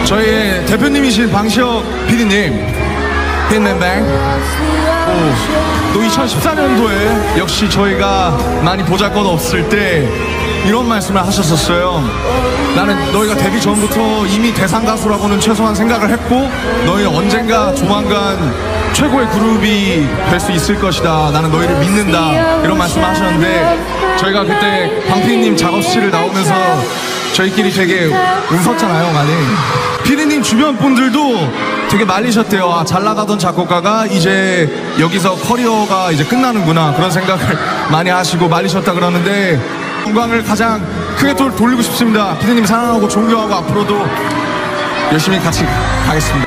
저희의 대표님이신 방시혁 PD님, hitmanbang. 또 2014년도에 역시 저희가 많이 보잘것없을 때 이런 말씀을 하셨었어요. 나는 너희가 데뷔 전부터 이미 대상 가수라고는 최소한 생각을 했고, 너희는 언젠가 조만간 최고의 그룹이 될 수 있을 것이다. 나는 너희를 믿는다. 이런 말씀을 하셨는데, 저희가 그때 방피디님 작업실을 나오면서 저희끼리 되게 웃었잖아요, 많이. 피디님 주변 분들도 되게 말리셨대요. 아, 잘 나가던 작곡가가 이제 여기서 커리어가 이제 끝나는구나, 그런 생각을 많이 하시고 말리셨다 그러는데, 영광을 가장 크게 돌리고 싶습니다. 피디님 사랑하고 존경하고 앞으로도 열심히 같이 가겠습니다.